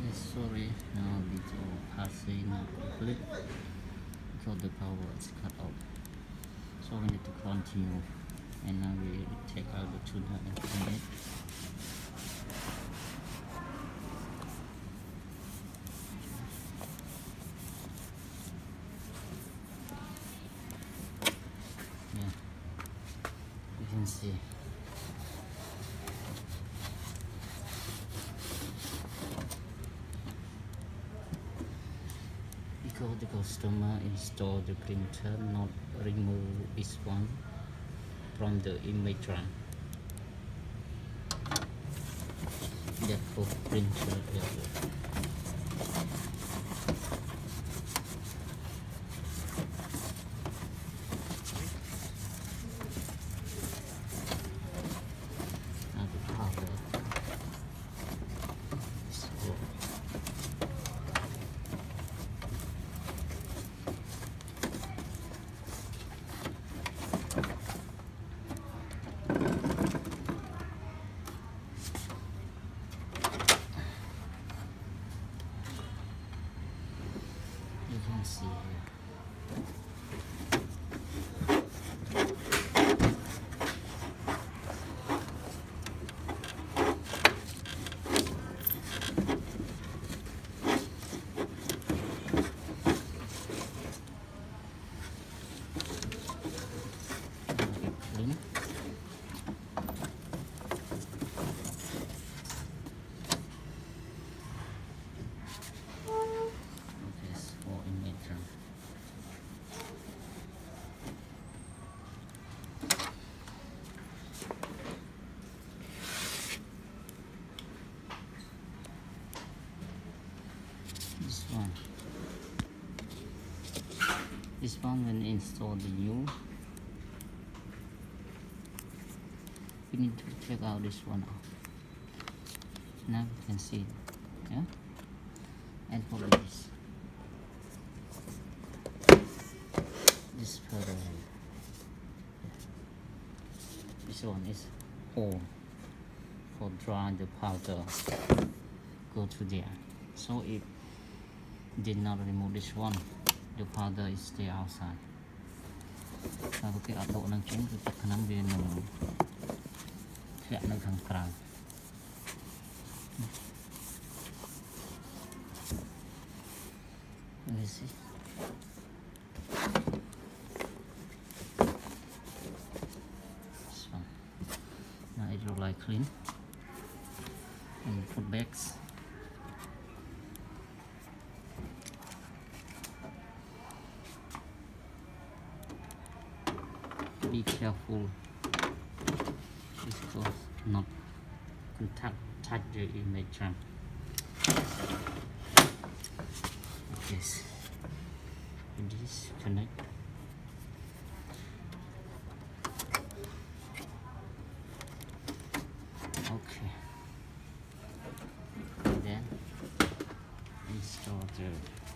Sorry, now little passing clip because the power is cut off. So we need to continue, and now we take out the tuner and clean it. Yeah, you can see. Because the customer installed the printer, not remove this one from the image run. Therefore, printer error. You can see here. Clean. This one when install the new, we need to check out this one out. Now you can see, yeah, and for this further, this one is hole for dry the powder go to there. So if did not remove this one, the powder is stay outside. Và cái áp độ năng chính thì khả năng viên mình sẽ nâng thẳng cao. Let me see. So now it will like clean and put bags. Be careful because not touch the image. Yes, this connect. Okay, and then install the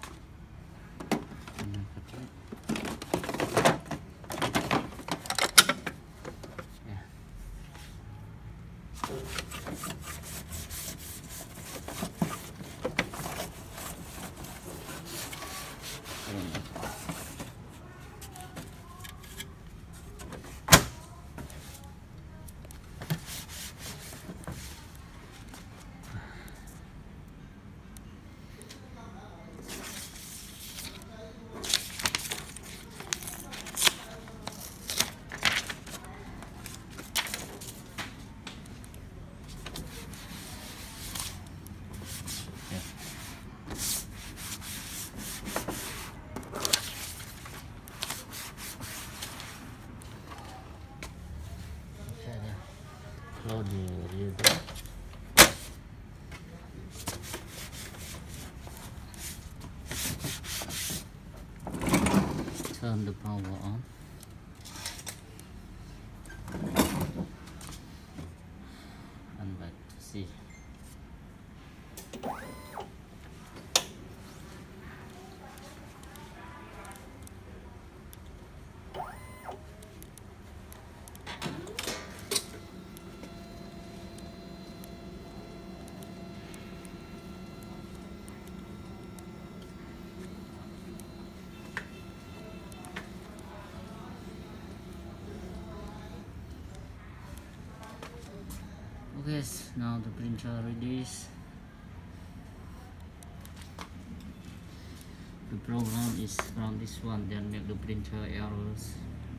load the laser. Turn the power on. And back to see. Okay, now the printer release. The program is from this one that make the printer errors.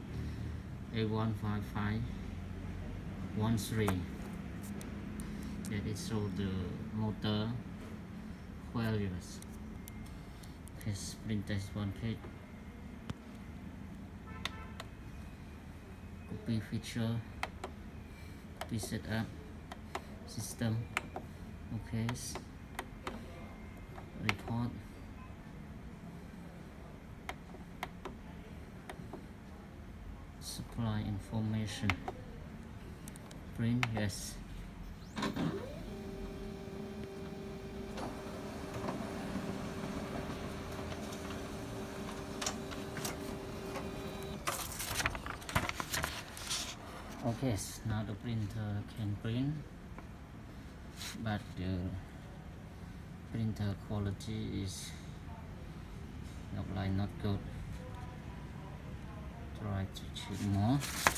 A1-5513. That it show the motor failures. This printer is one page. Copy feature. Copy setup. System. Okay. Report. Supply information. Print, yes. Okay, now the printer can print, but the printer quality is not good. Try to check more.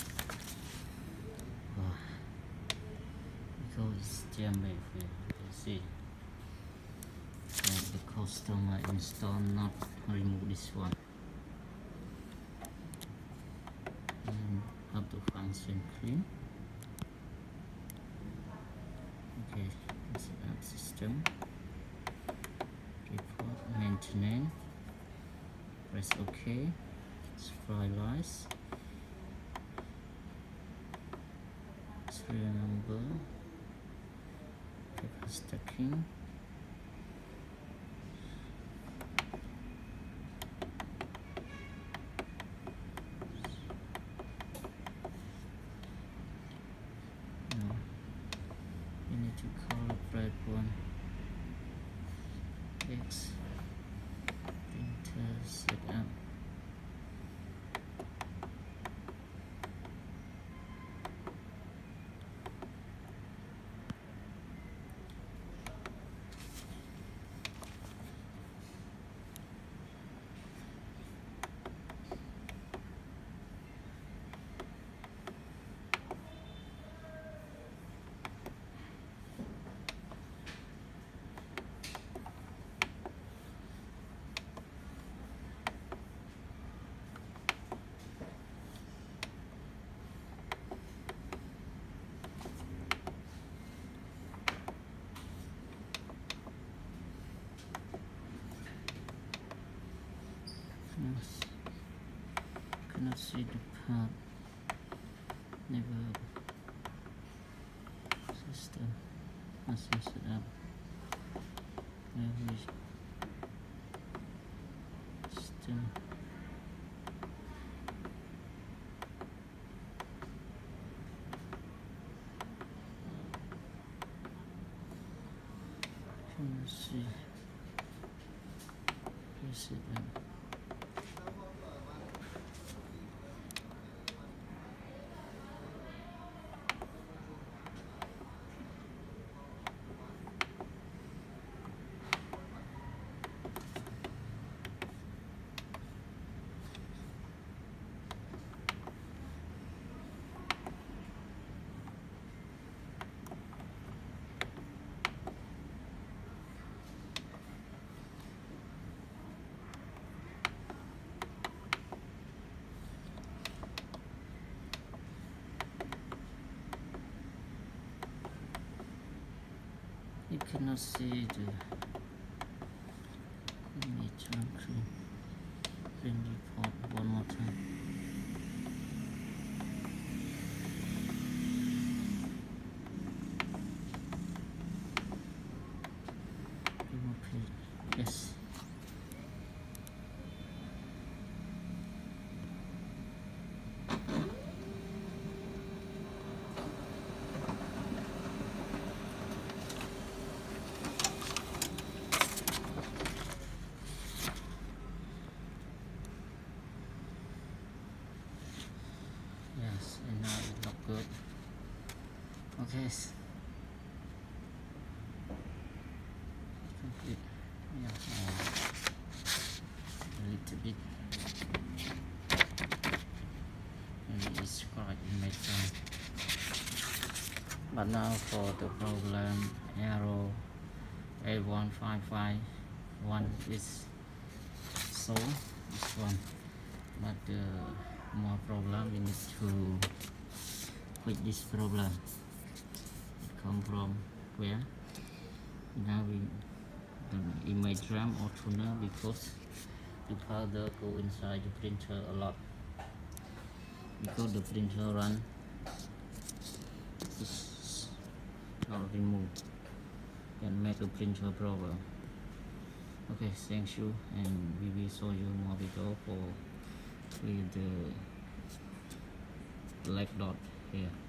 Because it's jammed. You see, and the customer install not remove this one. And how to function clean. Okay, set up system. Report maintenance. Press OK. Supply lines. Serial number. Paper stacking. No, you need to calibrate one. X printer setup. Cannot see the part. Never system machine setup. Every system. Cannot see. Press it up. You cannot see the image on screen. Print report one more time. Yes. And now it looks good. Okay. Complete. Yeah. A little bit. Maybe it's quite in my time. But now for the problem error A1-5513 is solved, this one. But more problem, we need to fix this problem. It come from where? Now we the image RAM or tuner, because the powder go inside the printer a lot, because the printer run is not removed, can make a printer problem. Okay, thank you, and we will show you more video for with the black dot here.